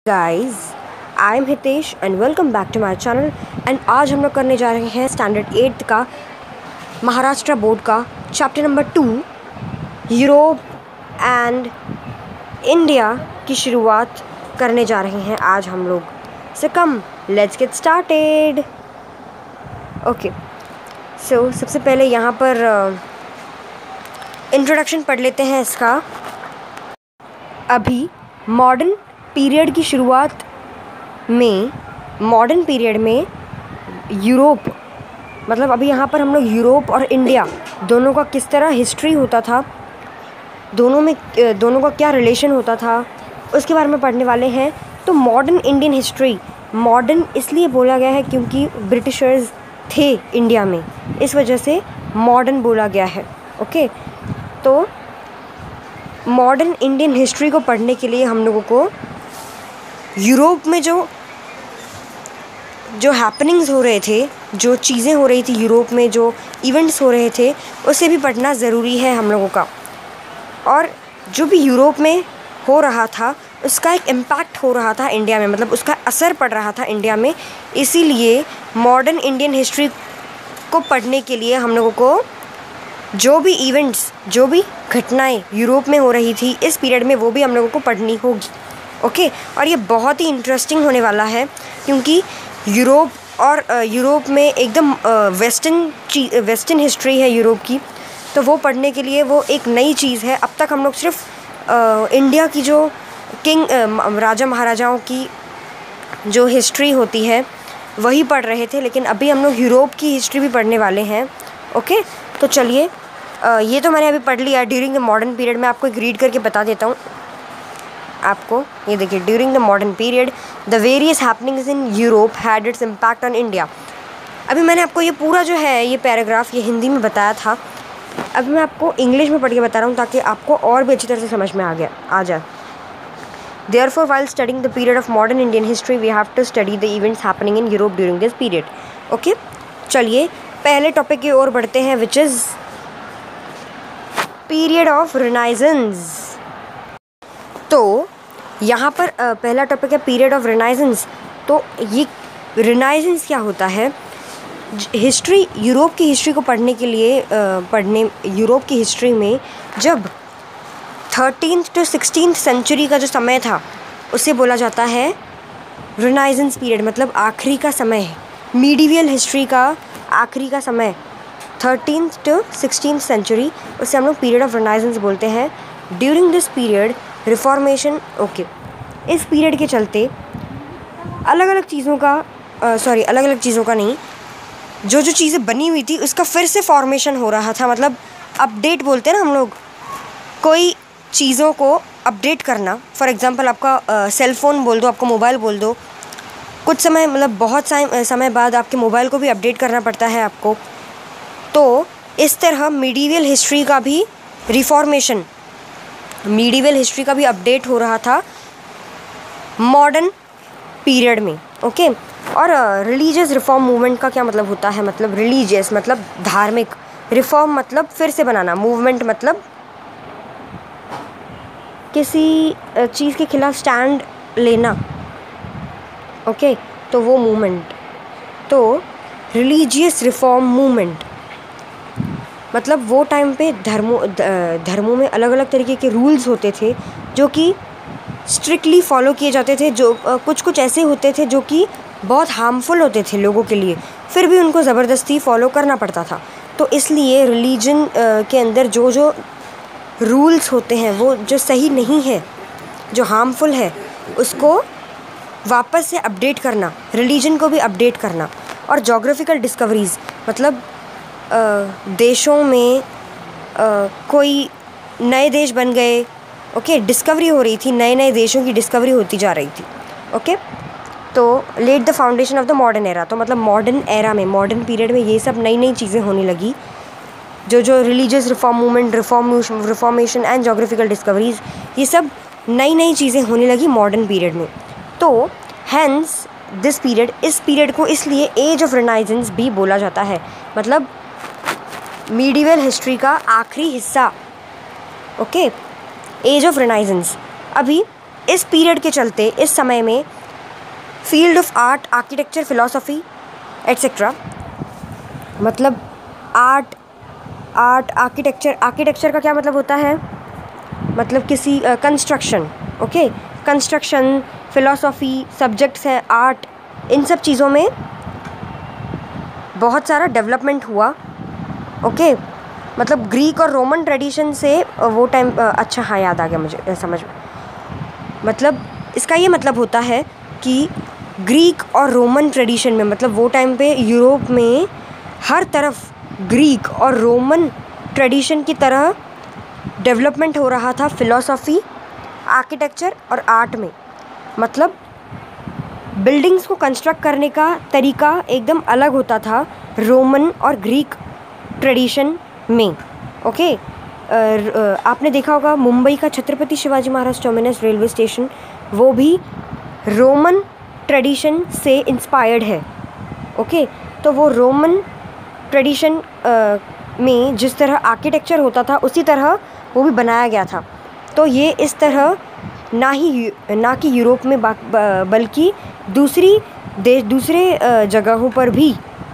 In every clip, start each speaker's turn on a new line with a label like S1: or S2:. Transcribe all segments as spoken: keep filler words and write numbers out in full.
S1: Guys, I am Hitesh and welcome back to my channel. And आज हम लोग करने जा रहे हैं स्टैंडर्ड एट्थ का महाराष्ट्र बोर्ड का chapter number two, Europe and India की शुरुआत करने जा रहे हैं आज हम लोग। So come let's get started. Okay, so सबसे पहले यहाँ पर इंट्रोडक्शन uh, पढ़ लेते हैं इसका। अभी मॉडर्न पीरियड की शुरुआत में मॉडर्न पीरियड में यूरोप, मतलब अभी यहाँ पर हम लोग यूरोप और इंडिया दोनों का किस तरह हिस्ट्री होता था, दोनों में दोनों का क्या रिलेशन होता था, उसके बारे में पढ़ने वाले हैं। तो मॉडर्न इंडियन हिस्ट्री, मॉडर्न इसलिए बोला गया है क्योंकि ब्रिटिशर्स थे इंडिया में, इस वजह से मॉडर्न बोला गया है। ओके, तो मॉडर्न इंडियन हिस्ट्री को पढ़ने के लिए हम लोगों को यूरोप में जो जो हैपनिंग्स हो रहे थे, जो चीज़ें हो रही थी यूरोप में, जो इवेंट्स हो रहे थे, उसे भी पढ़ना ज़रूरी है हम लोगों का। और जो भी यूरोप में हो रहा था उसका एक इम्पैक्ट हो रहा था इंडिया में, मतलब उसका असर पड़ रहा था इंडिया में। इसीलिए मॉडर्न इंडियन हिस्ट्री को पढ़ने के लिए हम लोगों को जो भी इवेंट्स, जो भी घटनाएं यूरोप में हो रही थी इस पीरियड में, वो भी हम लोगों को पढ़नी होगी। ओके, और ये बहुत ही इंटरेस्टिंग होने वाला है क्योंकि यूरोप और यूरोप में एकदम वेस्टर्न वेस्टर्न हिस्ट्री है यूरोप की, तो वो पढ़ने के लिए वो एक नई चीज़ है। अब तक हम लोग सिर्फ आ, इंडिया की जो किंग राजा महाराजाओं की जो हिस्ट्री होती है वही पढ़ रहे थे, लेकिन अभी हम लोग यूरोप की हिस्ट्री भी पढ़ने वाले हैं। ओके, तो चलिए, ये तो मैंने अभी पढ़ लिया ड्यूरिंग द मॉडर्न पीरियड। मैं आपको एक रीड करके बता देता हूँ आपको। ये देखिए, during the modern period the various happenings in Europe had its impact on India. अभी मैंने आपको ये पूरा जो है ये पैराग्राफ ये हिंदी में बताया था, अभी मैं आपको इंग्लिश में पढ़ के बता रहा हूँ ताकि आपको और भी अच्छी तरह से समझ में आ गया आ जाए। Therefore, while studying the period of modern Indian history, we have to study the events happening in Europe during this period. Okay, चलिए पहले टॉपिक की ओर बढ़ते हैं, which is period of renaissance. तो यहाँ पर uh, पहला टॉपिक है पीरियड ऑफ रिनाइजेंस। तो ये रिनाइजेंस क्या होता है? हिस्ट्री, यूरोप की हिस्ट्री को पढ़ने के लिए uh, पढ़ने यूरोप की हिस्ट्री में जब थर्टीन्थ टू सिक्सटीन्थ सेंचुरी का जो समय था उसे बोला जाता है रिनाइजेंस पीरियड, मतलब आखिरी का समय है, मीडिवियल हिस्ट्री का आखिरी का समय, थर्टीन्थ टू सिक्सटीन्थ सेंचुरी, उसे हम लोग पीरियड ऑफ रिनाइजेंस बोलते हैं। During this period reformation, okay, इस पीरियड के चलते अलग अलग चीज़ों का सॉरी अलग अलग चीज़ों का नहीं, जो जो चीज़ें बनी हुई थी उसका फिर से फॉर्मेशन हो रहा था, मतलब अपडेट बोलते हैं ना हम लोग, कोई चीज़ों को अपडेट करना। फॉर एग्ज़ाम्पल आपका सेल फ़ोन बोल दो, आपको मोबाइल बोल दो, कुछ समय मतलब बहुत समय बाद आपके मोबाइल को भी अपडेट करना पड़ता है आपको। तो इस तरह मीडिवियल हिस्ट्री का भी रिफॉर्मेशन, मीडिवियल हिस्ट्री का भी अपडेट हो रहा था मॉडर्न पीरियड में। ओके, और रिलीजियस रिफॉर्म मूवमेंट का क्या मतलब होता है? मतलब रिलीजियस मतलब धार्मिक, रिफॉर्म मतलब फिर से बनाना, मूवमेंट मतलब किसी चीज़ के खिलाफ स्टैंड लेना। ओके, तो वो मूवमेंट, तो रिलीजियस रिफॉर्म मूवमेंट मतलब वो टाइम पे धर्मों धर्मों में अलग अलग तरीके के रूल्स होते थे जो कि स्ट्रिक्टली फॉलो किए जाते थे, जो कुछ कुछ ऐसे होते थे जो कि बहुत हार्मफुल होते थे लोगों के लिए, फिर भी उनको ज़बरदस्ती फॉलो करना पड़ता था। तो इसलिए रिलीजन के अंदर जो जो रूल्स होते हैं, वो जो सही नहीं है, जो हार्मफुल है, उसको वापस से अपडेट करना, रिलीजन को भी अपडेट करना। और जोग्राफिकल डिस्कवरीज़ मतलब आ, देशों में आ, कोई नए देश बन गए, ओके, डिस्कवरी हो रही थी, नए नए देशों की डिस्कवरी होती जा रही थी। ओके, तो let the foundation of the modern era, तो मतलब मॉडर्न एरा में, मॉडर्न पीरियड में ये सब नई नई चीज़ें होने लगी, जो जो religious reform movement, reform reformation and geographical discoveries, ये सब नई नई चीज़ें होने लगी मॉडर्न पीरियड में। तो हैंस दिस पीरियड, इस पीरियड को इसलिए एज ऑफ रिनाइजेंस भी बोला जाता है, मतलब मीडिवल हिस्ट्री का आखिरी हिस्सा। Okay, age of renaissance. अभी इस पीरियड के चलते इस समय में field of art, architecture, philosophy etcetera, मतलब आर्ट आर्ट आर्किटेक्चर आर्किटेक्चर का क्या मतलब होता है, मतलब किसी construction, okay, construction, philosophy subjects हैं, आर्ट, इन सब चीज़ों में बहुत सारा डेवलपमेंट हुआ, ओके। मतलब ग्रीक और रोमन ट्रेडिशन से वो टाइम, अच्छा हाँ याद आ गया मुझे समझ में, मतलब इसका ये मतलब होता है कि ग्रीक और रोमन ट्रेडिशन में, मतलब वो टाइम पे यूरोप में हर तरफ ग्रीक और रोमन ट्रेडिशन की तरह डेवलपमेंट हो रहा था फिलॉसफी, आर्किटेक्चर और आर्ट में। मतलब बिल्डिंग्स को कंस्ट्रक्ट करने का तरीका एकदम अलग होता था रोमन और ग्रीक ट्रेडिशन में, ओके। आपने देखा होगा मुंबई का Chhatrapati Shivaji Maharaj terminus railway station, वो भी रोमन ट्रेडिशन से इंस्पायर्ड है, ओके। तो वो रोमन ट्रेडिशन में जिस तरह आर्किटेक्चर होता था उसी तरह वो भी बनाया गया था। तो ये इस तरह ना ही ना कि यूरोप में बल्कि दूसरी देश दूसरे जगहों पर भी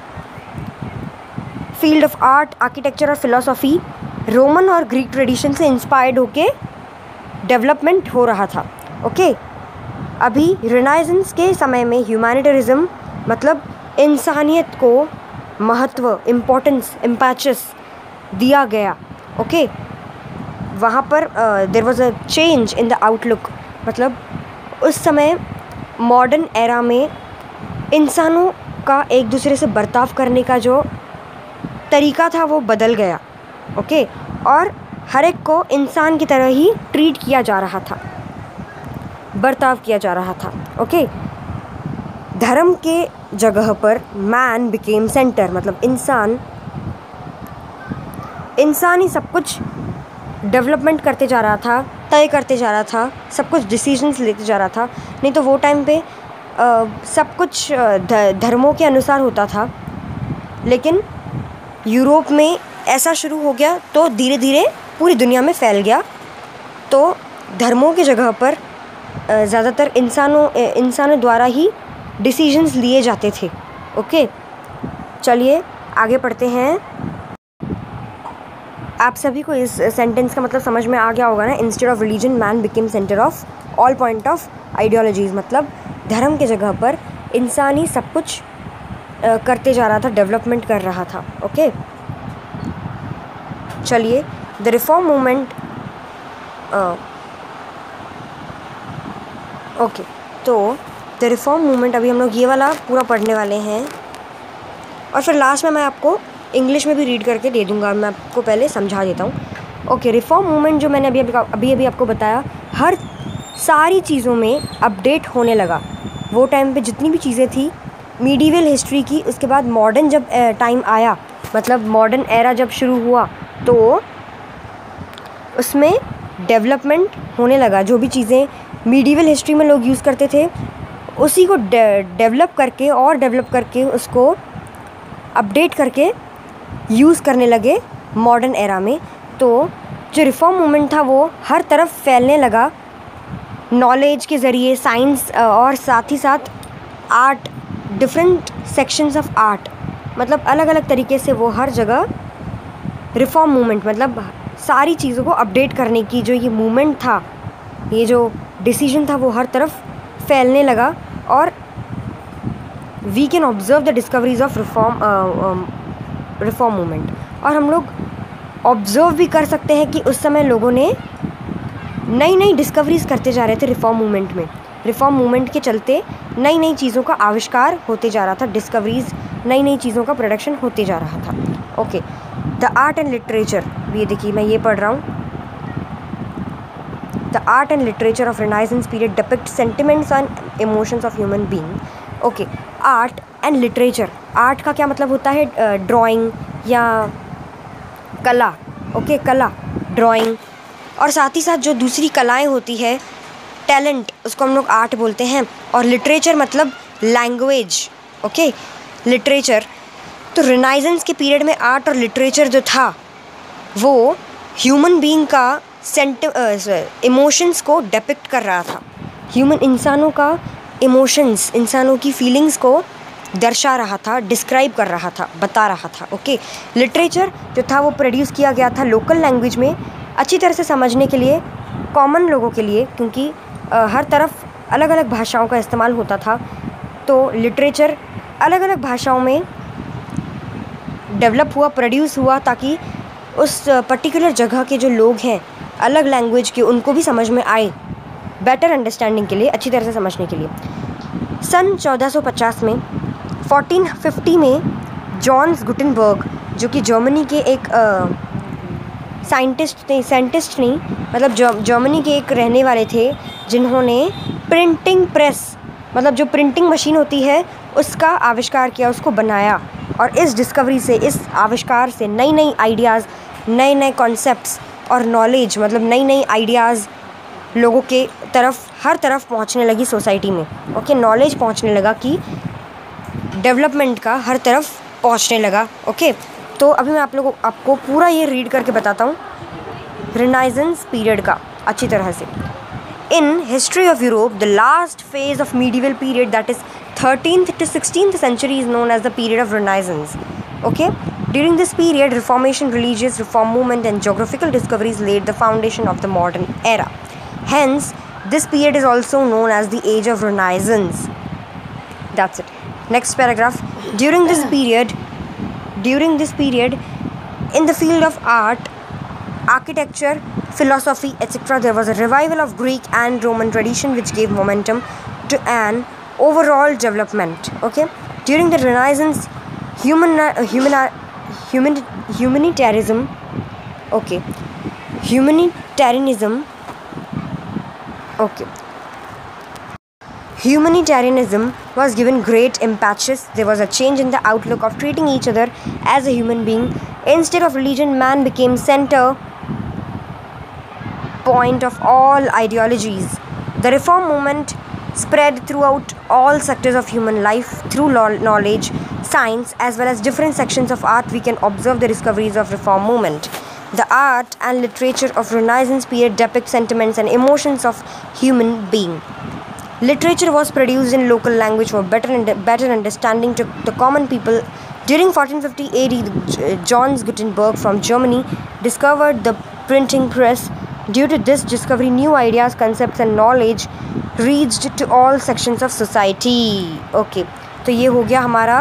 S1: फील्ड ऑफ आर्ट, आर्किटेक्चर और फिलॉसफी रोमन और ग्रीक ट्रेडिशन से इंस्पायर्ड होके डेवलपमेंट हो रहा था, ओके। अभी रिनाइजेंस के समय में ह्यूमैनिटेरिज्म, मतलब इंसानियत को महत्व, इम्पोर्टेंस, इम्पैचस दिया गया, ओके। वहाँ पर there was a change in the outlook, मतलब उस समय मॉडर्न एरा में इंसानों का एक दूसरे से बर्ताव करने का जो तरीका था वो बदल गया, ओके। और हर एक को इंसान की तरह ही ट्रीट किया जा रहा था, बर्ताव किया जा रहा था, ओके। धर्म के जगह पर मैन बिकेम सेंटर, मतलब इंसान इंसान ही सब कुछ डेवलपमेंट करते जा रहा था, तय करते जा रहा था, सब कुछ डिसीजंस लेते जा रहा था। नहीं तो वो टाइम पे आ, सब कुछ धर्मों के अनुसार होता था, लेकिन यूरोप में ऐसा शुरू हो गया तो धीरे धीरे पूरी दुनिया में फैल गया। तो धर्मों की जगह पर ज़्यादातर इंसानों इंसानों द्वारा ही डिसीजंस लिए जाते थे, ओके। चलिए आगे पढ़ते हैं। आप सभी को इस सेंटेंस का मतलब समझ में आ गया होगा ना। Instead of religion man became centre of all point of ideologies, मतलब धर्म के जगह पर इंसान ही सब कुछ आ, करते जा रहा था, डेवलपमेंट कर रहा था, ओके। चलिए द रिफॉर्म मूवमेंट, ओके, तो द रिफॉर्म मूवमेंट अभी हम लोग ये वाला पूरा पढ़ने वाले हैं और फिर लास्ट में मैं आपको इंग्लिश में भी रीड करके दे दूँगा। मैं आपको पहले समझा देता हूँ, ओके। रिफॉर्म मूवमेंट जो मैंने अभी अभी अभी अभी आपको बताया, हर सारी चीज़ों में अपडेट होने लगा। वो टाइम पे जितनी भी चीज़ें थी मीडिवल हिस्ट्री की, उसके बाद मॉडर्न जब टाइम आया, मतलब मॉडर्न एरा जब शुरू हुआ तो उसमें डेवलपमेंट होने लगा। जो भी चीज़ें मीडिवल हिस्ट्री में लोग यूज़ करते थे उसी को डेवलप करके और डेवलप करके उसको अपडेट करके यूज़ करने लगे मॉडर्न एरा में। तो जो रिफॉर्म मूवमेंट था वो हर तरफ फैलने लगा नॉलेज के ज़रिए, साइंस और साथ ही साथ art, different sections of art, मतलब अलग अलग तरीके से वो हर जगह रिफॉर्म मूवमेंट, मतलब सारी चीज़ों को अपडेट करने की जो ये मूवमेंट था, ये जो डिसीजन था वो हर तरफ फैलने लगा। और we can observe the discoveries of reform reform movement, और हम लोग ऑब्जर्व भी कर सकते हैं कि उस समय लोगों ने नई नई डिस्कवरीज करते जा रहे थे रिफॉर्म मूवमेंट में। रिफॉर्म मूवमेंट के चलते नई नई चीज़ों का आविष्कार होते जा रहा था, डिस्कवरीज, नई नई चीज़ों का प्रोडक्शन होते जा रहा था, okay. The art and literature, ये देखिए मैं ये पढ़ रहा हूँ। The art and literature of renaissance period depict sentiments and emotions of human being, okay. Art and literature, art का क्या मतलब होता है, ड्राइंग या कला, ओके, कला, ड्राइंग, और साथ ही साथ जो दूसरी कलाएं होती है, टैलेंट, उसको हम लोग आर्ट बोलते हैं। और लिटरेचर मतलब लैंग्वेज, ओके, लिटरेचर। तो रिनाइजेंस के पीरियड में आर्ट और लिटरेचर जो था वो ह्यूमन बीइंग का सेंट इमोशंस को डिपिक्ट कर रहा था, ह्यूमन इंसानों का इमोशंस, इंसानों की फीलिंग्स को दर्शा रहा था, डिस्क्राइब कर रहा था, बता रहा था। ओके, लिटरेचर जो था वो प्रोड्यूस किया गया था लोकल लैंग्वेज में, अच्छी तरह से समझने के लिए, कॉमन लोगों के लिए, क्योंकि आ, हर तरफ अलग अलग भाषाओं का इस्तेमाल होता था। तो लिटरेचर अलग अलग भाषाओं में डेवलप हुआ, प्रोड्यूस हुआ, ताकि उस पर्टिकुलर जगह के जो लोग हैं अलग लैंग्वेज के, उनको भी समझ में आए, बेटर अंडरस्टैंडिंग के लिए, अच्छी तरह से समझने के लिए। सन चौदह सौ पचास में, चौदह सौ पचास में जॉन्स गुटेनबर्ग, जो कि जर्मनी के एक साइंटिस्ट नहीं साइंटिस्ट नहीं मतलब जर्मनी के एक रहने वाले थे, जिन्होंने प्रिंटिंग प्रेस, मतलब जो प्रिंटिंग मशीन होती है, उसका आविष्कार किया, उसको बनाया। और इस डिस्कवरी से, इस आविष्कार से नई नई आइडियाज़, नए नए कॉन्सेप्ट्स और नॉलेज, मतलब नई नई आइडियाज़ लोगों के तरफ, हर तरफ पहुंचने लगी सोसाइटी में। ओके, नॉलेज पहुंचने लगा, कि डेवलपमेंट का हर तरफ पहुंचने लगा। ओके, तो अभी मैं आप लोगों आपको पूरा ये रीड करके बताता हूँ रिनाइजेंस पीरियड का अच्छी तरह से। In history of Europe, the last phase of medieval period, that is thirteenth to sixteenth century, is known as the period of Renaissance. Okay, during this period, Reformation, religious reform movement, and geographical discoveries laid the foundation of the modern era. Hence, this period is also known as the age of Renaissance. That's it. Next paragraph. During this period, during this period, in the field of art, architecture, philosophy, et cetera, there was a revival of Greek and Roman tradition, which gave momentum to an overall development. Okay, during the Renaissance, human, human, human, humanitarianism, okay, humanitarianism, okay, humanitarianism was given great impetus. There was a change in the outlook of treating each other as a human being. Instead of religion, man became center point of all ideologies. The reform movement spread throughout all sectors of human life through knowledge, science, as well as different sections of art. We can observe the discoveries of reform movement. The art and literature of Renaissance period depict sentiments and emotions of human being. Literature was produced in local language for better and better understanding to the common people. During fourteen fifty A D, Johannes Gutenberg from Germany discovered the printing press. Due to this discovery, new ideas, concepts and knowledge reached to all sections of society. Okay, तो ये हो गया हमारा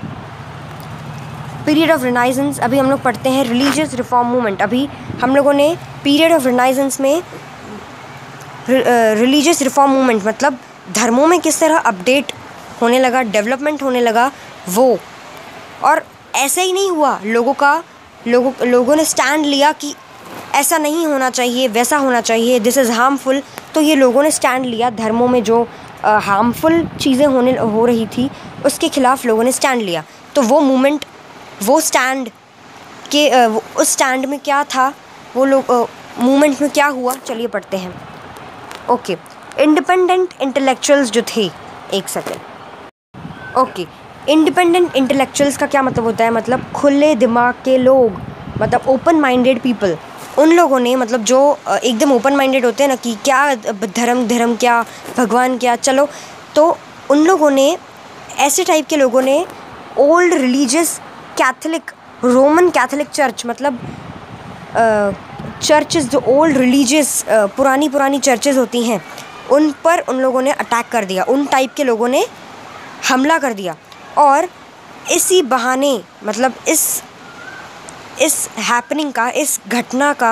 S1: period of renaissance. अभी हम लोग पढ़ते हैं रिलीजियस रिफॉर्म मूवमेंट। अभी हम लोगों ने पीरियड ऑफ रिनाइजेंस में रिलीजियस रिफॉर्म मूवमेंट मतलब धर्मों में किस तरह अपडेट होने लगा, डेवलपमेंट होने लगा वो। और ऐसे ही नहीं हुआ, लोगों का लोगों लोगों ने स्टैंड लिया कि ऐसा नहीं होना चाहिए, वैसा होना चाहिए, दिस इज़ हार्मफुल। तो ये लोगों ने स्टैंड लिया, धर्मों में जो हार्मफुल चीज़ें होने हो रही थी उसके ख़िलाफ़ लोगों ने स्टैंड लिया। तो वो मूवमेंट, वो स्टैंड के आ, वो, उस स्टैंड में क्या था, वो लोग मूवमेंट में क्या हुआ, चलिए पढ़ते हैं। ओके, इंडिपेंडेंट इंटेलेक्चुअल्स जो थे, एक सेकेंड। ओके, इंडिपेंडेंट इंटेलेक्चुअल्स का क्या मतलब होता है, मतलब खुले दिमाग के लोग, मतलब ओपन माइंडेड पीपल। उन लोगों ने, मतलब जो एकदम ओपन माइंडेड होते हैं ना, कि क्या धर्म धर्म क्या, भगवान क्या, चलो, तो उन लोगों ने, ऐसे टाइप के लोगों ने old religious Catholic, Roman Catholic church, मतलब चर्चेस जो ओल्ड रिलीजियस पुरानी पुरानी चर्चेस होती हैं, उन पर उन लोगों ने अटैक कर दिया, उन टाइप के लोगों ने हमला कर दिया। और इसी बहाने, मतलब इस इस हैपनिंग का, इस घटना का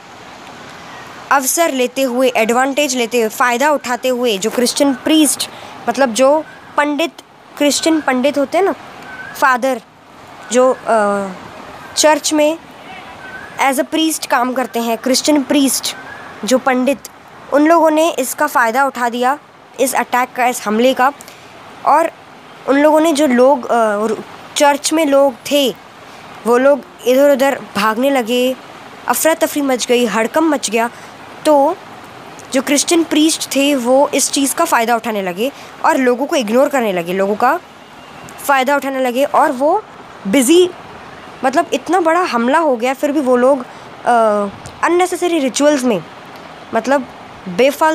S1: अवसर लेते हुए, एडवांटेज लेते हुए, फ़ायदा उठाते हुए, जो क्रिश्चियन प्रीस्ट, मतलब जो पंडित, क्रिश्चियन पंडित होते हैं ना, फादर, जो आ, चर्च में एज अ प्रीस्ट काम करते हैं, क्रिश्चियन प्रीस्ट, जो पंडित, उन लोगों ने इसका फ़ायदा उठा दिया, इस अटैक का, इस हमले का। और उन लोगों ने, जो लोग चर्च में लोग थे, वो लोग इधर उधर भागने लगे, अफरा तफरी मच गई, हड़कंप मच गया। तो जो क्रिश्चियन प्रीस्ट थे वो इस चीज़ का फ़ायदा उठाने लगे और लोगों को इग्नोर करने लगे, लोगों का फ़ायदा उठाने लगे। और वो बिज़ी, मतलब इतना बड़ा हमला हो गया, फिर भी वो लोग अननेसेसरी रिचुअल्स में, मतलब बेफालतू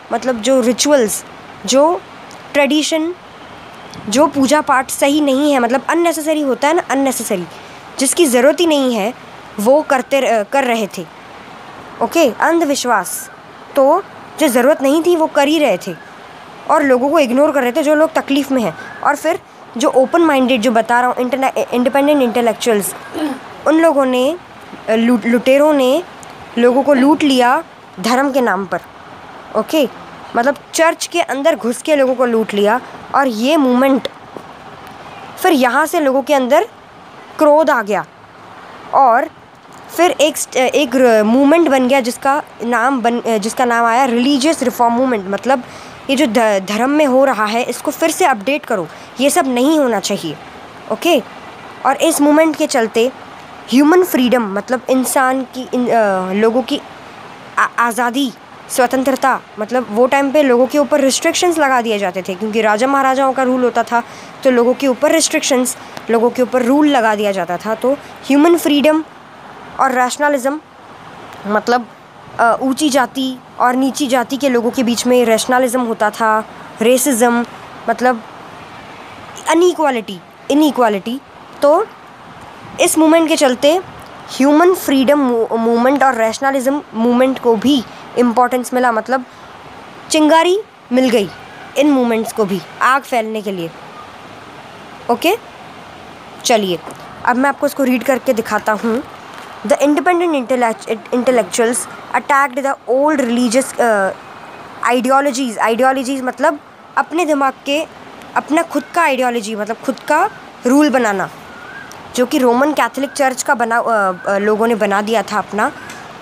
S1: मतलब जो रिचुअल्स, जो ट्रेडिशन, जो पूजा पाठ सही नहीं है, मतलब अननेसेसरी होता है ना, अननेसेसरी, जिसकी ज़रूरत ही नहीं है, वो करते कर रहे थे। ओके, अंधविश्वास तो जो ज़रूरत नहीं थी वो कर ही रहे थे और लोगों को इग्नोर कर रहे थे जो लोग तकलीफ़ में हैं। और फिर जो ओपन माइंडेड, जो बता रहा हूँ, इंडिपेंडेंट इंटेलेक्चुअल्स, उन लोगों ने, लूट लुटेरों ने लोगों को लूट लिया धर्म के नाम पर। ओके, मतलब चर्च के अंदर घुस के लोगों को लूट लिया। और ये मूवमेंट, फिर यहाँ से लोगों के अंदर क्रोध आ गया और फिर एक एक मूवमेंट बन गया जिसका नाम बन जिसका नाम आया रिलीजियस रिफॉर्म मूवमेंट। मतलब ये जो धर्म में हो रहा है इसको फिर से अपडेट करो, ये सब नहीं होना चाहिए। ओके, और इस मूवमेंट के चलते ह्यूमन फ्रीडम, मतलब इंसान की इन, आ, लोगों की आज़ादी, स्वतंत्रता, मतलब वो टाइम पे लोगों के ऊपर रिस्ट्रिक्शंस लगा दिए जाते थे क्योंकि राजा महाराजाओं का रूल होता था, तो लोगों के ऊपर रिस्ट्रिक्शंस, लोगों के ऊपर रूल लगा दिया जाता था। तो ह्यूमन फ्रीडम और रैशनलिज्म, मतलब ऊंची जाति और नीची जाति के लोगों के बीच में रैशनलिज्म होता था। रेसिज्म मतलब अनइक्वालिटी, इनइक्वालिटी। तो इस मूवमेंट के चलते ह्यूमन फ्रीडम मूवमेंट और रैशनलिज्म मूवमेंट को भी इम्पोर्टेंस मिला, मतलब चिंगारी मिल गई इन मूवमेंट्स को भी आग फैलने के लिए। ओके, चलिए अब मैं आपको इसको रीड करके दिखाता हूँ। The independent intellectuals attacked the old religious ideologies. Ideologies मतलब अपने दिमाग के, अपना खुद का आइडियोलॉजी, मतलब खुद का रूल बनाना, जो कि रोमन कैथोलिक चर्च का बना आ, लोगों ने बना दिया था अपना।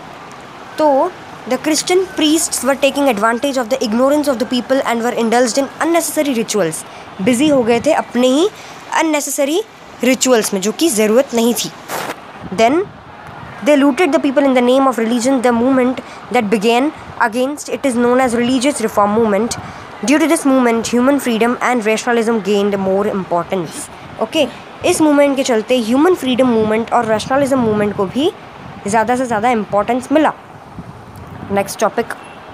S1: तो the Christian priests were taking advantage of the ignorance of the people and were indulged in unnecessary rituals. Busy हो गए थे अपने ही अननेसेसरी रिचुअल्स में जो कि ज़रूरत नहीं थी। Then they looted the people in the name of religion. The movement that began against it is known as religious reform movement. Due to this movement, human freedom and rationalism gained more importance. Okay, इस movement के चलते human freedom movement और rationalism movement को भी ज़्यादा से ज़्यादा importance मिला। Next topic.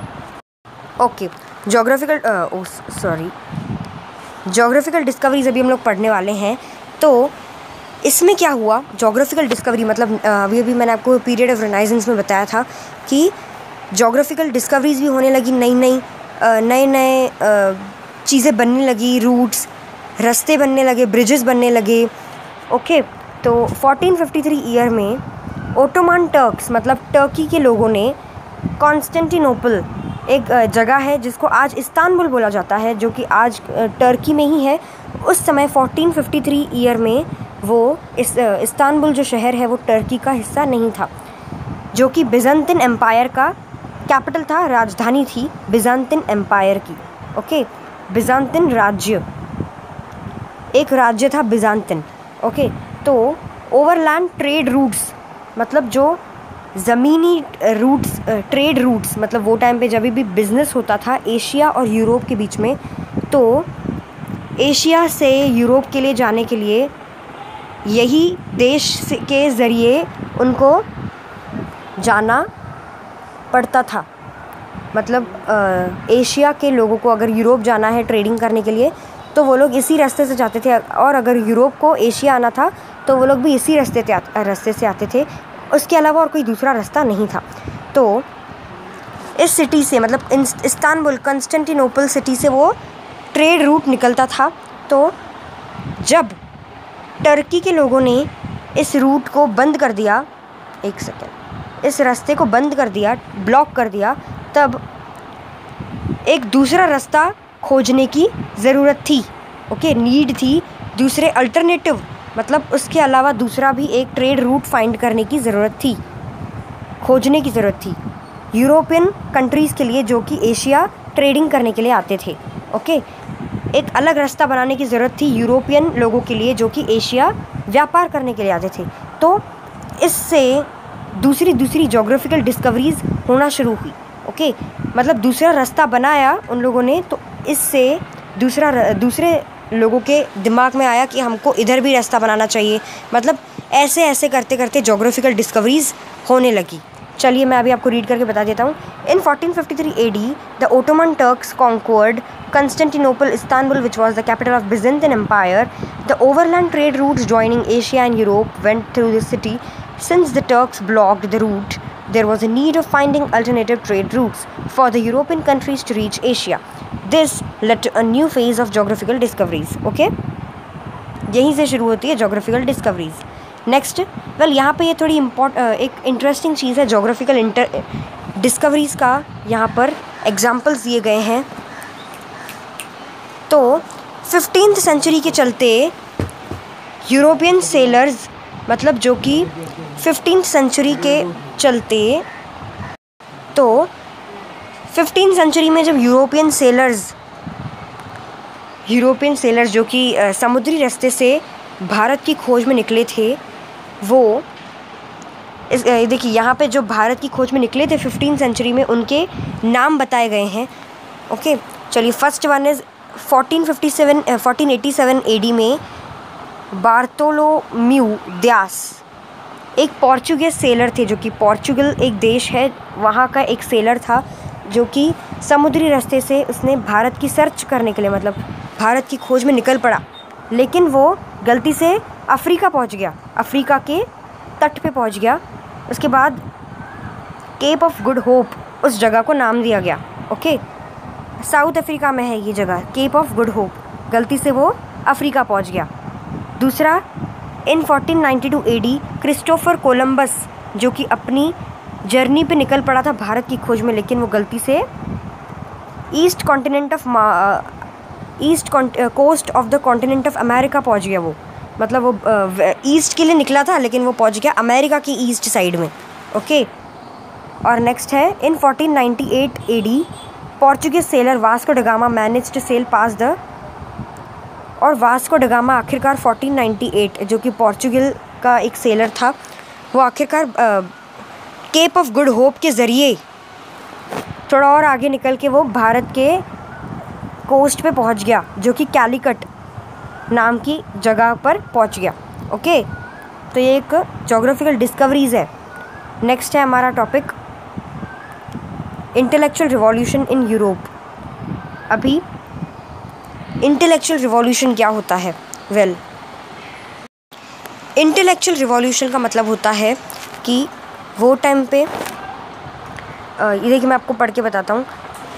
S1: Okay, geographical uh, oh sorry geographical discoveries अभी हम लोग पढ़ने वाले हैं। तो इसमें क्या हुआ, जोग्राफिकल डिस्कवरी मतलब अभी अभी मैंने आपको पीरियड ऑफ रेनाइजेंस में बताया था कि जोग्राफिकल डिस्कवरीज भी होने लगी, नई नई नए नए चीज़ें बनने लगी, रूट्स, रास्ते बनने लगे, ब्रिजेस बनने लगे। ओके, तो फोर्टीन फिफ्टी थ्री ईयर में ओटोमान टर्क्स मतलब टर्की के लोगों ने कॉन्स्टेंटिनोपल, एक जगह है जिसको आज इस्तांबुल बोला जाता है, जो कि आज टर्की में ही है, उस समय फोर्टीन फिफ्टी थ्री ईयर में वो इस इस्तांबुल जो शहर है वो टर्की का हिस्सा नहीं था, जो कि बिज़ंतिन एम्पायर का कैपिटल था, राजधानी थी बिज़ंतिन एम्पायर की। ओके, बिज़ंतिन राज्य, एक राज्य था बिज़ंतिन। ओके, तो ओवरलैंड ट्रेड रूट्स मतलब जो ज़मीनी रूट्स, ट्रेड रूट्स, मतलब वो टाइम पे जब भी बिज़नेस होता था एशिया और यूरोप के बीच में, तो एशिया से यूरोप के लिए जाने के लिए यही देश के ज़रिए उनको जाना पड़ता था। मतलब आ, एशिया के लोगों को अगर यूरोप जाना है ट्रेडिंग करने के लिए तो वो लोग इसी रास्ते से जाते थे, और अगर यूरोप को एशिया आना था तो वो लोग भी इसी रास्ते रास्ते से आते थे, उसके अलावा और कोई दूसरा रास्ता नहीं था। तो इस सिटी से मतलब इस्तांबुल, कॉन्स्टेंटिनोपल सिटी से वो ट्रेड रूट निकलता था। तो जब टर्की के लोगों ने इस रूट को बंद कर दिया, एक सेकेंड, इस रास्ते को बंद कर दिया, ब्लॉक कर दिया, तब एक दूसरा रास्ता खोजने की ज़रूरत थी। ओके, नीड थी दूसरे अल्टरनेटिव, मतलब उसके अलावा दूसरा भी एक ट्रेड रूट फाइंड करने की ज़रूरत थी, खोजने की ज़रूरत थी यूरोपियन कंट्रीज़ के लिए जो कि एशिया ट्रेडिंग करने के लिए आते थे। ओके, एक अलग रास्ता बनाने की ज़रूरत थी यूरोपियन लोगों के लिए जो कि एशिया व्यापार करने के लिए आते थे। तो इससे दूसरी दूसरी जोग्राफिकल डिस्कवरीज़ होना शुरू हुई। ओके, मतलब दूसरा रास्ता बनाया उन लोगों ने, तो इससे दूसरा दूसरे लोगों के दिमाग में आया कि हमको इधर भी रास्ता बनाना चाहिए। मतलब ऐसे ऐसे करते करते जोग्राफिकल डिस्कवरीज़ होने लगी। चलिए मैं अभी आपको रीड करके बता देता हूँ। In fourteen fifty three A D the Ottoman Turks conquered Constantinople, Istanbul which was the capital of Byzantine empire. The overland trade routes joining Asia and Europe went through the city. Since the Turks blocked the route, there was a need of finding alternative trade routes for the European countries to reach Asia. This led to a new phase of geographical discoveries. Okay? यहीं से शुरू होती है geographical discoveries. Next, well यहाँ पे ये थोड़ी import एक इंटरेस्टिंग चीज़ है geographical इंटर डिस्कवरीज़ का. यहाँ पर एग्जाम्पल्स दिए गए हैं. तो फिफ्टींथ सेंचुरी के चलते यूरोपियन सेलर्स, मतलब जो कि फिफ्टींथ सेंचुरी के चलते, तो फिफ्टीन सेंचुरी में जब यूरोपियन सेलर्स यूरोपियन सेलर्स जो कि समुद्री रास्ते से भारत की खोज में निकले थे, वो इस देखिए यहाँ पे जो भारत की खोज में निकले थे फिफ्टीन सेंचुरी में, उनके नाम बताए गए हैं. ओके, चलिए first one is fourteen fifty seven fourteen eighty seven A D में बार्तोलोम्यू दियास एक पोर्चुगीज सेलर थे, जो कि पोर्चुगल एक देश है, वहाँ का एक सेलर था जो कि समुद्री रास्ते से उसने भारत की सर्च करने के लिए, मतलब भारत की खोज में निकल पड़ा, लेकिन वो गलती से अफ्रीका पहुँच गया, अफ्रीका के तट पे पहुँच गया. उसके बाद केप ऑफ गुड होप उस जगह को नाम दिया गया. ओके, साउथ अफ्रीका में है ये जगह, केप ऑफ गुड होप. गलती से वो अफ्रीका पहुँच गया. दूसरा, in fourteen ninety two A D Christopher Columbus, जो कि अपनी जर्नी पे निकल पड़ा था भारत की खोज में, लेकिन वो गलती से east continent of east coast of the continent of America पहुंच गया. वो मतलब वो ईस्ट के लिए निकला था, लेकिन वो पहुंच गया अमेरिका की ईस्ट साइड में. ओके, और नेक्स्ट है in fourteen ninety eight A D Portuguese sailor Vasco da Gama manage to sail pass the, और वास्को ड गामा आखिरकार फोर्टीन नाइंटी एट, जो कि पोर्चुगल का एक सेलर था, वो आखिरकार केप ऑफ गुड होप के ज़रिए थोड़ा और आगे निकल के वो भारत के कोस्ट पे पहुंच गया, जो कि कैलिकट नाम की जगह पर पहुंच गया. ओके, तो ये एक जोग्राफिकल डिस्कवरीज़ है. नेक्स्ट है हमारा topic intellectual revolution in Europe. अभी इंटेलेक्चुअल रिवॉल्यूशन क्या होता है? वेल, इंटेलेक्चुअल रिवॉल्यूशन का मतलब होता है कि वो टाइम पे, ये देखिए मैं आपको पढ़ के बताता हूँ.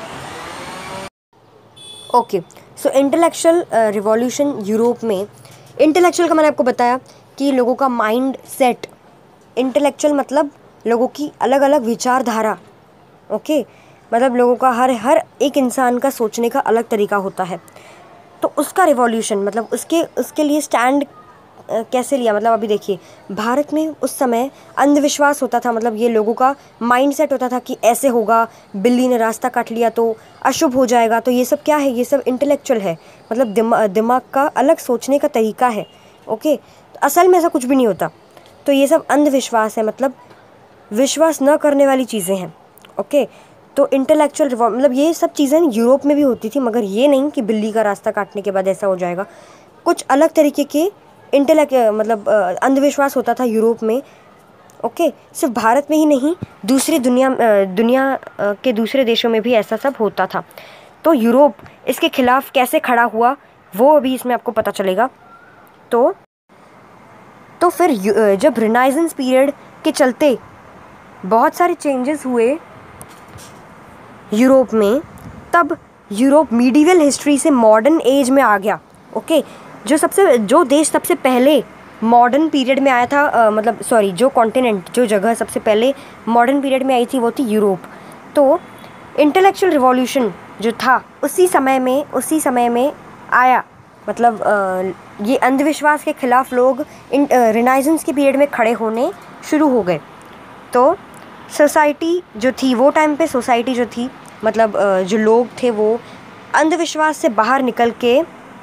S1: Okay, so intellectual revolution Europe में, इंटेलेक्चुअल का मैंने आपको बताया कि लोगों का माइंड सेट, इंटेलेक्चुअल मतलब लोगों की अलग अलग विचारधारा. ओके, मतलब लोगों का हर हर एक इंसान का सोचने का अलग तरीका होता है. तो उसका रिवॉल्यूशन मतलब उसके उसके लिए स्टैंड कैसे लिया. मतलब अभी देखिए, भारत में उस समय अंधविश्वास होता था, मतलब ये लोगों का माइंडसेट होता था कि ऐसे होगा, बिल्ली ने रास्ता काट लिया तो अशुभ हो जाएगा. तो ये सब क्या है? ये सब इंटेलेक्चुअल है, मतलब दिमा, दिमाग का अलग सोचने का तरीका है. ओके, तो असल में ऐसा कुछ भी नहीं होता. तो ये सब अंधविश्वास है, मतलब विश्वास न करने वाली चीज़ें हैं. ओके, तो इंटेलेक्चुअल मतलब ये सब चीज़ें यूरोप में भी होती थी, मगर ये नहीं कि बिल्ली का रास्ता काटने के बाद ऐसा हो जाएगा. कुछ अलग तरीके के इंटेलेक्ट मतलब अंधविश्वास होता था यूरोप में. ओके, सिर्फ भारत में ही नहीं, दूसरी दुनिया दुनिया के दूसरे देशों में भी ऐसा सब होता था. तो यूरोप इसके खिलाफ कैसे खड़ा हुआ, वो अभी इसमें आपको पता चलेगा. तो तो फिर जब रिनाइजेंस पीरियड के चलते बहुत सारे चेंजेस हुए यूरोप में, तब यूरोप मीडिवल हिस्ट्री से मॉडर्न एज में आ गया. ओके, जो सबसे जो देश सबसे पहले मॉडर्न पीरियड में आया था, आ, मतलब सॉरी जो कॉन्टिनेंट, जो जगह सबसे पहले मॉडर्न पीरियड में आई थी, वो थी यूरोप. तो इंटेलेक्चुअल रिवॉल्यूशन जो था उसी समय में उसी समय में आया. मतलब आ, ये अंधविश्वास के खिलाफ लोग इन रिनाइजेंस के पीरियड में खड़े होने शुरू हो गए. तो सोसाइटी जो थी वो टाइम पे, सोसाइटी जो थी मतलब जो लोग थे वो अंधविश्वास से बाहर निकल के,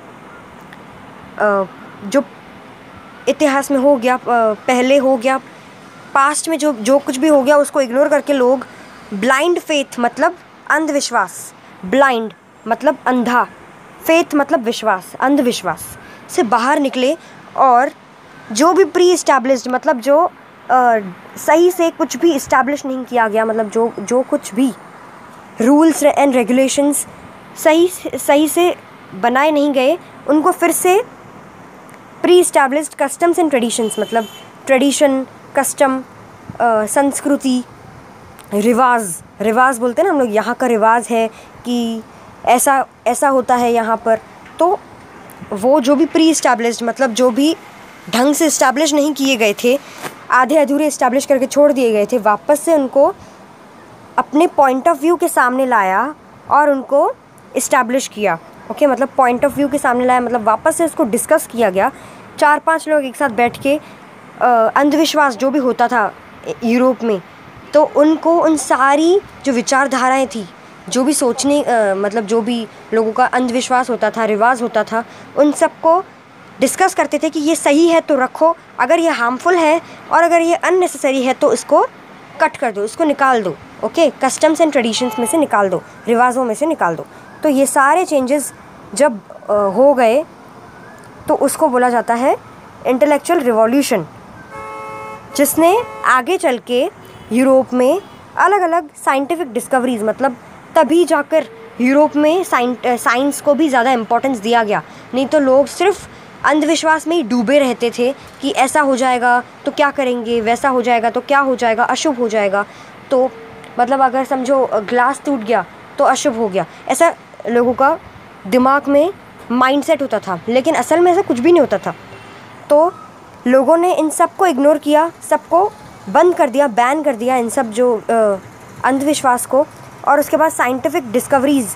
S1: जो इतिहास में हो गया, पहले हो गया, पास्ट में जो जो कुछ भी हो गया उसको इग्नोर करके लोग ब्लाइंड फेथ मतलब अंधविश्वास, ब्लाइंड मतलब अंधा, फेथ मतलब विश्वास, अंधविश्वास से बाहर निकले. और जो भी प्री इस्टेब्लिश्ड मतलब जो सही से कुछ भी इस्टेब्लिश नहीं किया गया, मतलब जो जो कुछ भी रूल्स एंड रेगुलेशंस सही सही से बनाए नहीं गए, उनको फिर से pre established customs and traditions, मतलब ट्रेडिशन, कस्टम, संस्कृति, रिवाज रिवाज बोलते हैं ना हम लोग, यहाँ का रिवाज है कि ऐसा ऐसा होता है यहाँ पर, तो वो जो भी प्री इस्टेब्लिश्ड, मतलब जो भी ढंग से इस्टेब्लिश नहीं किए गए थे, आधे अधूरे इस्टेब्लिश करके छोड़ दिए गए थे, वापस से उनको अपने पॉइंट ऑफ व्यू के सामने लाया और उनको इस्टेब्लिश किया। ओके, मतलब पॉइंट ऑफ व्यू के सामने लाया, मतलब वापस से उसको डिस्कस किया गया। चार पांच लोग एक साथ बैठ के अंधविश्वास जो भी होता था यूरोप में, तो उनको उन सारी जो विचारधाराएं थी, जो भी सोचने आ, मतलब जो भी लोगों का अंधविश्वास होता था, रिवाज होता था, उन सबको डिस्कस करते थे कि ये सही है तो रखो, अगर ये हार्मफुल है और अगर ये अननेसेसरी है तो इसको कट कर दो, इसको निकाल दो। ओके, कस्टम्स एंड ट्रेडिशंस में से निकाल दो, रिवाजों में से निकाल दो। तो ये सारे चेंजेस जब आ, हो गए तो उसको बोला जाता है इंटेलेक्चुअल रिवॉल्यूशन, जिसने आगे चल के यूरोप में अलग अलग साइंटिफिक डिस्कवरीज, मतलब तभी जाकर यूरोप में साइंस को भी ज़्यादा इम्पोर्टेंस दिया गया। नहीं तो लोग सिर्फ अंधविश्वास में ही डूबे रहते थे कि ऐसा हो जाएगा तो क्या करेंगे, वैसा हो जाएगा तो क्या हो जाएगा, अशुभ हो जाएगा, तो मतलब अगर समझो ग्लास टूट गया तो अशुभ हो गया, ऐसा लोगों का दिमाग में माइंडसेट होता था। लेकिन असल में ऐसा कुछ भी नहीं होता था। तो लोगों ने इन सब को इग्नोर किया, सबको बंद कर दिया, बैन कर दिया इन सब जो अंधविश्वास को, और उसके बाद साइंटिफिक डिस्कवरीज़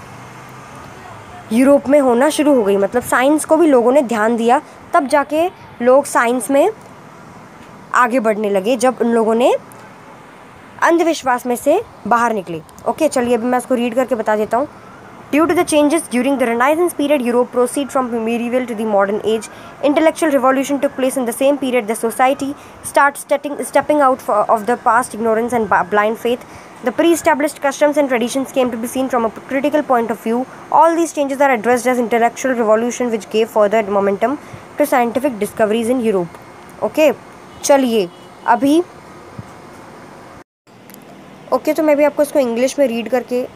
S1: यूरोप में होना शुरू हो गई। मतलब साइंस को भी लोगों ने ध्यान दिया, तब जाके लोग साइंस में आगे बढ़ने लगे, जब उन लोगों ने अंधविश्वास में से बाहर निकले। ओके, चलिए अभी मैं इसको रीड करके बता देता हूँ। Due to the changes during the Renaissance period, Europe proceeded from medieval to the modern age. Intellectual revolution took place in the same period. The society starts stepping, stepping out for, of the past ignorance and blind faith. The pre-established customs and traditions came to be seen from a critical point of view. All these changes are addressed as intellectual revolution, which gave further momentum to scientific discoveries in Europe. Okay, चलिए अभी okay okay, तो मैं भी आपको इसको English में read करके,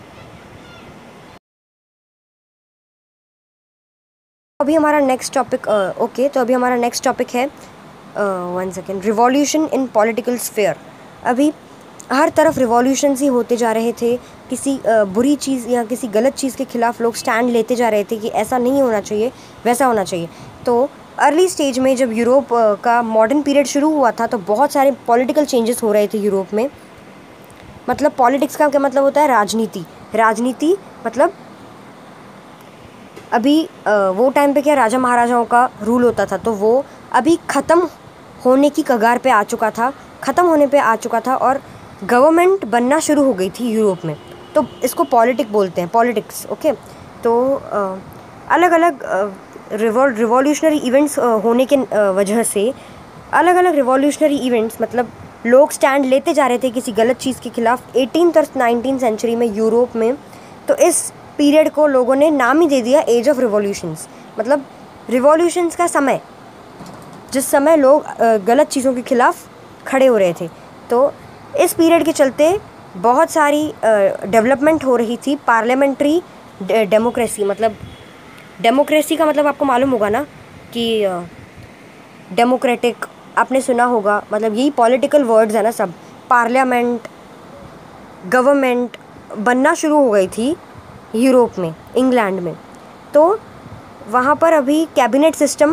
S1: अभी हमारा नेक्स्ट टॉपिक ओके तो अभी हमारा नेक्स्ट टॉपिक है one second revolution in political sphere. अभी हर तरफ रिवॉल्यूशन ही होते जा रहे थे, किसी uh, बुरी चीज़ या किसी गलत चीज़ के खिलाफ लोग स्टैंड लेते जा रहे थे कि ऐसा नहीं होना चाहिए, वैसा होना चाहिए। तो अर्ली स्टेज में जब यूरोप uh, का मॉडर्न पीरियड शुरू हुआ था, तो बहुत सारे पॉलिटिकल चेंजेस हो रहे थे यूरोप में। मतलब पॉलिटिक्स का क्या मतलब होता है, राजनीति। राजनीति मतलब अभी आ, वो टाइम पे क्या राजा महाराजाओं का रूल होता था, तो वो अभी ख़त्म होने की कगार पे आ चुका था, ख़त्म होने पे आ चुका था और गवर्नमेंट बनना शुरू हो गई थी यूरोप में। तो इसको पॉलिटिक बोलते हैं, पॉलिटिक्स। ओके, तो आ, अलग अलग रिवॉल रिवॉल्यूशनरी इवेंट्स होने के वजह से अलग अलग रिवॉल्यूशनरी इवेंट्स, मतलब लोग स्टैंड लेते जा रहे थे किसी गलत चीज़ के खिलाफ एटीन और नाइनटीन सेंचुरी में यूरोप में। तो इस पीरियड को लोगों ने नाम ही दे दिया एज ऑफ रिवॉल्यूशंस, मतलब रिवॉल्यूशंस का समय, जिस समय लोग गलत चीज़ों के खिलाफ खड़े हो रहे थे। तो इस पीरियड के चलते बहुत सारी डेवलपमेंट हो रही थी। पार्लियामेंट्री डेमोक्रेसी, मतलब डेमोक्रेसी का मतलब आपको मालूम होगा ना कि डेमोक्रेटिक, आपने सुना होगा, मतलब यही पॉलिटिकल वर्ड्स है ना सब। पार्लियामेंट, गवर्नमेंट बनना शुरू हो गई थी यूरोप में, इंग्लैंड में। तो वहाँ पर अभी cabinet system,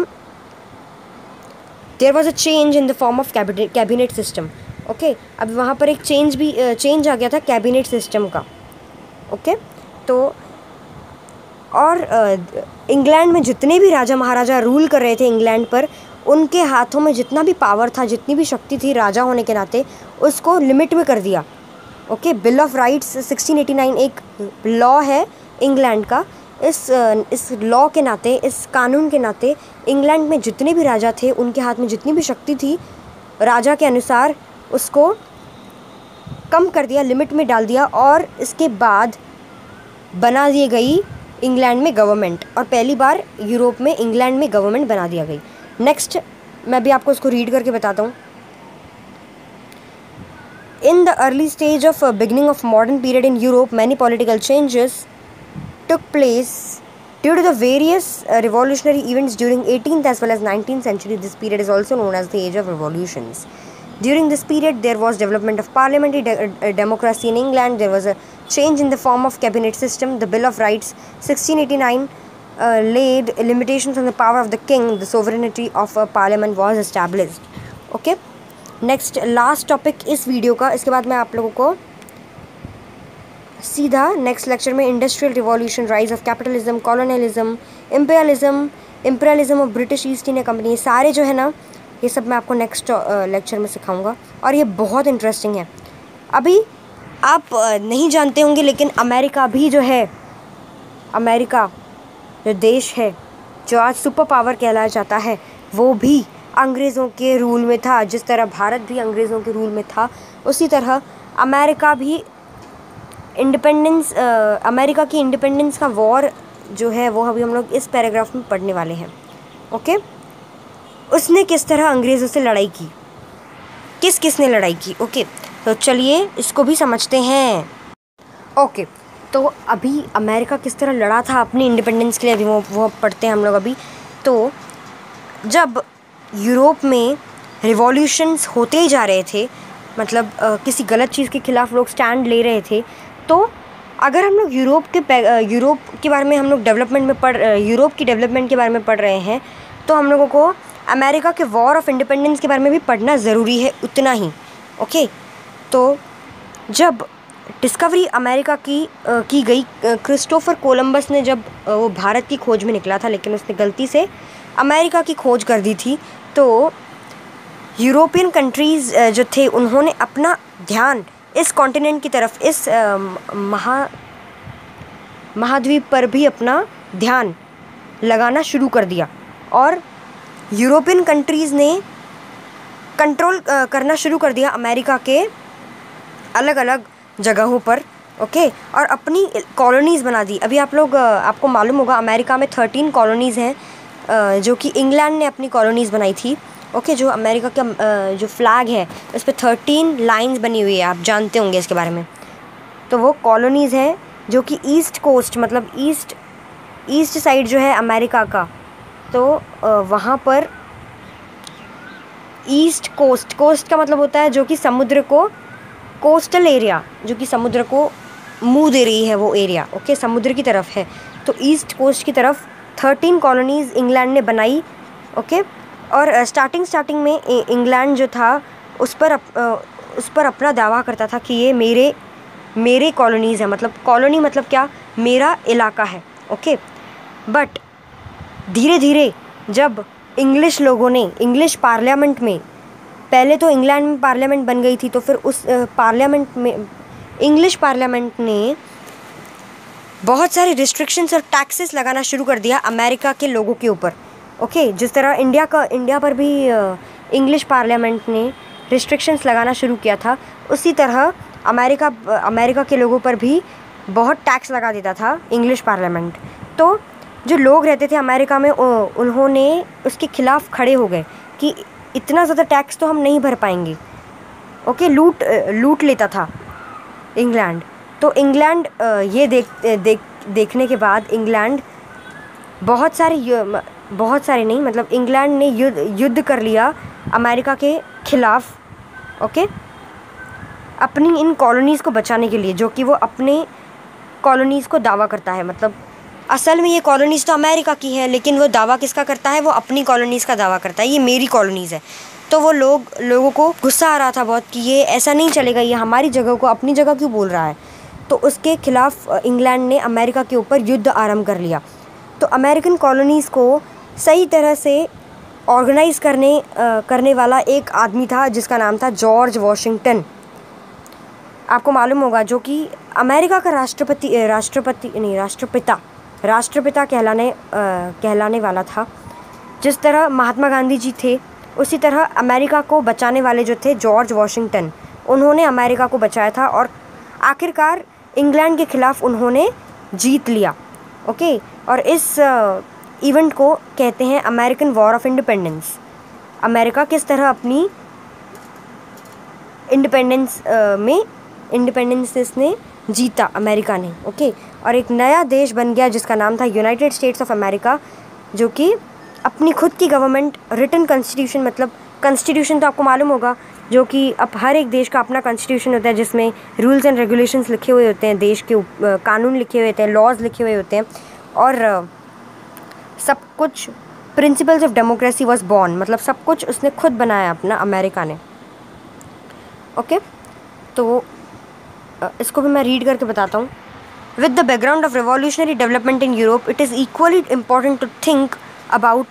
S1: there was a change in the form of cabinet cabinet system. Okay, अभी वहाँ पर एक चेंज भी चेंज आ गया था कैबिनेट सिस्टम का। Okay okay? तो और इंग्लैंड में जितने भी राजा महाराजा रूल कर रहे थे इंग्लैंड पर, उनके हाथों में जितना भी पावर था, जितनी भी शक्ति थी राजा होने के नाते, उसको लिमिट में कर दिया। Okay, bill of rights sixteen eighty nine एक लॉ है इंग्लैंड का। इस इस लॉ के नाते, इस कानून के नाते इंग्लैंड में जितने भी राजा थे, उनके हाथ में जितनी भी शक्ति थी, राजा के अनुसार उसको कम कर दिया, लिमिट में डाल दिया। और इसके बाद बना दी गई इंग्लैंड में गवर्नमेंट, और पहली बार यूरोप में इंग्लैंड में गवर्नमेंट बना दिया गई। नेक्स्ट मैं भी आपको इसको रीड करके बताता हूँ। in the early stage of uh, beginning of modern period in Europe, many political changes took place due to the various uh, revolutionary events during eighteenth as well as nineteenth century. This period is also known as the Age of Revolutions. During this period, there was development of parliamentary de- uh, democracy in England. There was a change in the form of cabinet system. The Bill of Rights sixteen eighty-nine uh, laid limitations on the power of the king. The sovereignty of a parliament was established. Okay. Next last topic इस video का, इसके बाद मैं आप लोगों को सीधा next lecture में industrial revolution, rise of capitalism, colonialism, imperialism, imperialism of British East India company, सारे जो है ना ये सब मैं आपको नेक्स्ट लेक्चर में सिखाऊंगा और ये बहुत इंटरेस्टिंग है। अभी आप नहीं जानते होंगे लेकिन अमेरिका भी जो है, अमेरिका जो देश है जो आज सुपर पावर कहलाया जाता है, वो भी अंग्रेज़ों के रूल में था। जिस तरह भारत भी अंग्रेज़ों के रूल में था, उसी तरह अमेरिका भी इंडिपेंडेंस अमेरिका की इंडिपेंडेंस का वॉर जो है वो अभी हम लोग इस पैराग्राफ में पढ़ने वाले हैं। ओके, उसने किस तरह अंग्रेज़ों से लड़ाई की, किस किस ने लड़ाई की। ओके, तो चलिए इसको भी समझते हैं। ओके, तो अभी अमेरिका किस तरह लड़ा था अपनी इंडिपेंडेंस के लिए, अभी वो वो पढ़ते हैं हम लोग अभी। तो जब यूरोप में रिवॉल्यूशंस होते ही जा रहे थे, मतलब आ, किसी गलत चीज़ के ख़िलाफ़ लोग स्टैंड ले रहे थे, तो अगर हम लोग यूरोप के यूरोप के बारे में हम लोग डेवलपमेंट में पढ़ यूरोप की डेवलपमेंट के बारे में पढ़ रहे हैं, तो हम लोगों को अमेरिका के वॉर ऑफ इंडिपेंडेंस के बारे में भी पढ़ना ज़रूरी है, उतना ही। ओके, तो जब डिस्कवरी अमेरिका की आ, की गई, क्रिस्टोफर कोलंबस ने जब आ, वो भारत की खोज में निकला था, लेकिन उसने गलती से अमेरिका की खोज कर दी थी, तो यूरोपियन कंट्रीज़ जो थे उन्होंने अपना ध्यान इस कॉन्टिनेंट की तरफ, इस महा महाद्वीप पर भी अपना ध्यान लगाना शुरू कर दिया और यूरोपियन कंट्रीज़ ने कंट्रोल करना शुरू कर दिया अमेरिका के अलग अलग जगहों पर। ओके, और अपनी कॉलोनीज़ बना दी। अभी आप लोग आपको मालूम होगा अमेरिका में थर्टीन कॉलोनीज़ हैं जो कि इंग्लैंड ने अपनी कॉलोनीज़ बनाई थी। ओके, जो अमेरिका का जो फ्लैग है उस पर थर्टीन लाइंस बनी हुई है, आप जानते होंगे इसके बारे में। तो वो कॉलोनीज़ हैं जो कि ईस्ट कोस्ट, मतलब ईस्ट ईस्ट साइड जो है अमेरिका का, तो वहाँ पर ईस्ट कोस्ट, कोस्ट का मतलब होता है जो कि समुद्र को, कोस्टल एरिया जो कि समुद्र को मुंह दे रही है वो एरिया। ओके, समुद्र की तरफ है, तो ईस्ट कोस्ट की तरफ थर्टीन कॉलोनीज़ इंग्लैंड ने बनाई। ओके, और स्टार्टिंग स्टार्टिंग में इंग्लैंड जो था उस पर अप, उस पर अपना दावा करता था कि ये मेरे मेरे कॉलोनीज़ हैं, मतलब कॉलोनी मतलब क्या, मेरा इलाका है। ओके, बट धीरे धीरे जब इंग्लिश लोगों ने, इंग्लिश पार्लियामेंट में, पहले तो इंग्लैंड में पार्लियामेंट बन गई थी, तो फिर उस पार्लियामेंट में इंग्लिश पार्लियामेंट ने बहुत सारे रिस्ट्रिक्शंस और टैक्सेस लगाना शुरू कर दिया अमेरिका के लोगों के ऊपर। ओके, जिस तरह इंडिया का इंडिया पर भी इंग्लिश पार्लियामेंट ने रिस्ट्रिक्शंस लगाना शुरू किया था, उसी तरह अमेरिका अमेरिका के लोगों पर भी बहुत टैक्स लगा देता था इंग्लिश पार्लियामेंट। तो जो लोग रहते थे अमेरिका में, उन्होंने उसके ख़िलाफ़ खड़े हो गए कि इतना ज़्यादा टैक्स तो हम नहीं भर पाएंगे। ओके, लूट लूट लेता था इंग्लैंड। तो इंग्लैंड ये देख देख देखने के बाद इंग्लैंड बहुत सारे बहुत सारे नहीं मतलब इंग्लैंड ने युद्ध युद्ध कर लिया अमेरिका के ख़िलाफ़। ओके, अपनी इन कॉलोनीज़ को बचाने के लिए, जो कि वो अपने कॉलोनीज़ को दावा करता है। मतलब असल में ये कॉलोनीज़ तो अमेरिका की है, लेकिन वो दावा किसका करता है, वो अपनी कॉलोनीज़ का दावा करता है, ये मेरी कॉलोनीज़ है। तो वो लोग लोगों को गुस्सा आ रहा था बहुत कि ये ऐसा नहीं चलेगा, ये हमारी जगह को अपनी जगह क्यों बोल रहा है। तो उसके ख़िलाफ़ इंग्लैंड ने अमेरिका के ऊपर युद्ध आरंभ कर लिया। तो अमेरिकन कॉलोनीज़ को सही तरह से ऑर्गेनाइज़ करने आ, करने वाला एक आदमी था जिसका नाम था जॉर्ज वॉशिंगटन। आपको मालूम होगा, जो कि अमेरिका का राष्ट्रपति राष्ट्रपति नहीं राष्ट्रपिता राष्ट्रपिता कहलाने आ, कहलाने वाला था। जिस तरह महात्मा गांधी जी थे, उसी तरह अमेरिका को बचाने वाले जो थे जॉर्ज वॉशिंगटन, उन्होंने अमेरिका को बचाया था और आखिरकार इंग्लैंड के ख़िलाफ़ उन्होंने जीत लिया। ओके, और इस इवेंट को कहते हैं American war of independence. America किस तरह अपनी इंडिपेंडेंस में इंडिपेंडेंस ने जीता अमेरिका ने, ओके। और एक नया देश बन गया जिसका नाम था यूनाइटेड स्टेट्स ऑफ अमेरिका, जो कि अपनी खुद की गवर्नमेंट, रिटन कॉन्स्टिट्यूशन, मतलब कॉन्स्टिट्यूशन तो आपको मालूम होगा, जो कि अब हर एक देश का अपना कॉन्स्टिट्यूशन होता है जिसमें रूल्स एंड रेगुलेशंस लिखे हुए होते हैं, देश के कानून लिखे हुए होते हैं, लॉज लिखे हुए होते हैं, और सब कुछ principles of democracy was born, मतलब सब कुछ उसने खुद बनाया अपना अमेरिका ने, ओके। तो इसको भी मैं रीड करके बताता हूँ। With the background of revolutionary development in Europe, it is equally important to think about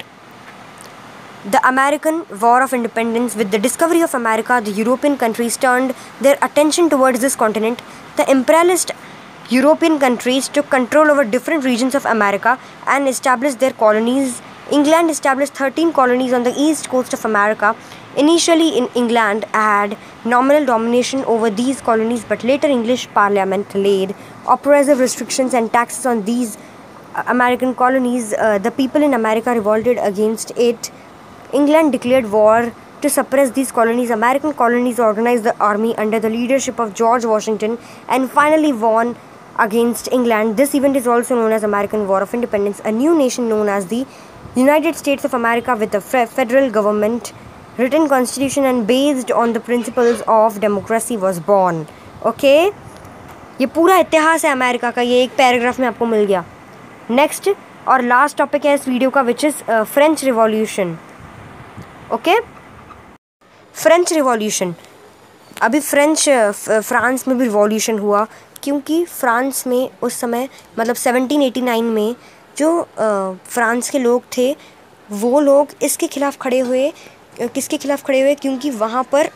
S1: the American War of Independence. With the discovery of America, the European countries turned their attention towards this continent. The imperialist European countries took control over different regions of America and established their colonies. England established thirteen colonies on the east coast of America. Initially, in England had nominal domination over these colonies, but later English Parliament laid oppressive restrictions and taxes on these American colonies. Uh, the people in America revolted against it. England declared war to suppress these colonies. American colonies organized the army under the leadership of George Washington and finally won against England. This event is also known as American War of Independence. A new nation known as the United States of America with a federal government, written constitution and based on the principles of democracy was born. Okay, ये पूरा इतिहास है America का, ये एक paragraph में आपको मिल गया। नेक्स्ट और लास्ट टॉपिक है इस वीडियो का, which is French revolution, okay. French revolution, अभी फ्रेंच फ्रांस में भी रिवॉल्यूशन हुआ, क्योंकि फ्रांस में उस समय मतलब सेवनटीन एटी नाइन में जो फ्रांस के लोग थे वो लोग इसके खिलाफ़ खड़े हुए, किसके खिलाफ़ खड़े हुए, क्योंकि वहाँ पर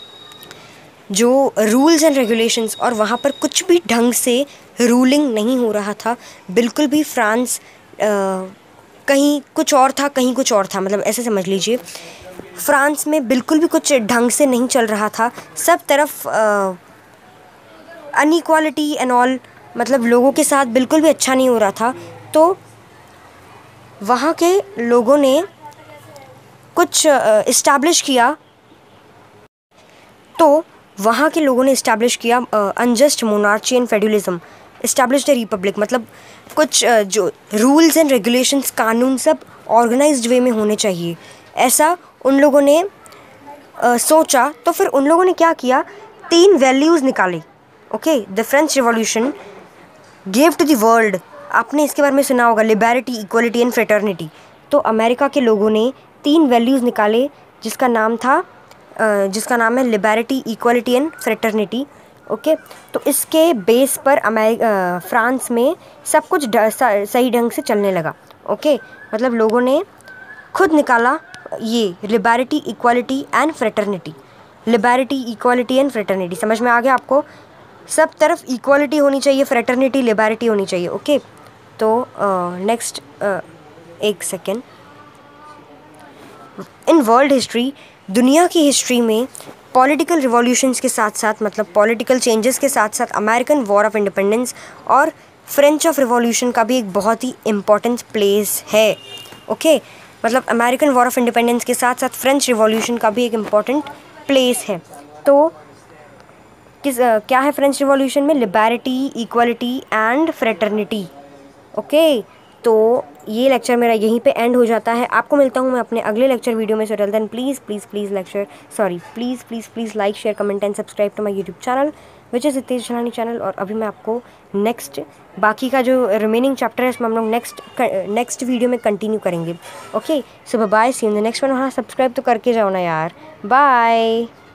S1: जो रूल्स एंड रेगुलेशंस और वहाँ पर कुछ भी ढंग से रूलिंग नहीं हो रहा था, बिल्कुल भी। फ्रांस आ, कहीं कुछ और था, कहीं कुछ और था, मतलब ऐसे समझ लीजिए फ्रांस में बिल्कुल भी कुछ ढंग से नहीं चल रहा था, सब तरफ अनइक्वालिटी एंड ऑल, मतलब लोगों के साथ बिल्कुल भी अच्छा नहीं हो रहा था। तो वहाँ के लोगों ने कुछ इस्टेब्लिश किया, तो वहाँ के लोगों ने इस्टेब्लिश किया unjust monarchy and feudalism, established a republic, मतलब कुछ uh, जो रूल्स एंड रेगुलेशंस, कानून सब ऑर्गेनाइज्ड वे में होने चाहिए, ऐसा उन लोगों ने uh, सोचा। तो फिर उन लोगों ने क्या किया, तीन वैल्यूज़ निकाले, okay. The French revolution gave to the world, आपने इसके बारे में सुना होगा, लिबर्टी, इक्वलिटी एंड फ्रेटर्निटी। तो अमेरिका के लोगों ने तीन वैल्यूज़ निकाले जिसका नाम था जिसका नाम है liberty, equality and fraternity, okay. तो इसके बेस पर अमेरिका फ्रांस में सब कुछ सही ढंग से चलने लगा, ओके। मतलब लोगों ने खुद निकाला ये liberty, equality and fraternity, liberty, equality and fraternity, समझ में आ गया आपको? सब तरफ इक्वलिटी होनी चाहिए, फ्रेटर्निटी, लिबर्टी होनी चाहिए, ओके। तो नेक्स्ट एक सेकेंड, इन वर्ल्ड हिस्ट्री, दुनिया की हिस्ट्री में पॉलिटिकल रिवॉल्यूशंस के साथ साथ, मतलब पॉलिटिकल चेंजेस के साथ साथ अमेरिकन वॉर ऑफ इंडिपेंडेंस और फ्रेंच ऑफ रिवॉल्यूशन का भी एक बहुत ही इम्पॉर्टेंट प्लेस है, ओके। मतलब अमेरिकन वॉर ऑफ इंडिपेंडेंस के साथ साथ फ्रेंच रिवॉल्यूशन का भी एक इम्पॉर्टेंट प्लेस है। तो किस uh, क्या है फ्रेंच रिवॉल्यूशन में? Liberty, equality and fraternity, okay. तो ये लेक्चर मेरा यहीं पे एंड हो जाता है। आपको मिलता हूँ मैं अपने अगले लेक्चर वीडियो में। So till then please please please lecture sorry please please please like, share, comment and subscribe to my YouTube channel which is Hitesh Jhalani channel. और अभी मैं आपको नेक्स्ट बाकी का जो रिमेनिंग चैप्टर है इसमें हम लोग नेक्स्ट नेक्स्ट वीडियो में कंटिन्यू करेंगे, okay. So bye, see in the next one. हाँ, सब्सक्राइब तो करके जाओ ना यार, बाय।